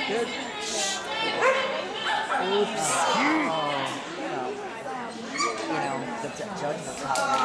Good. Oops. You know, the judge was not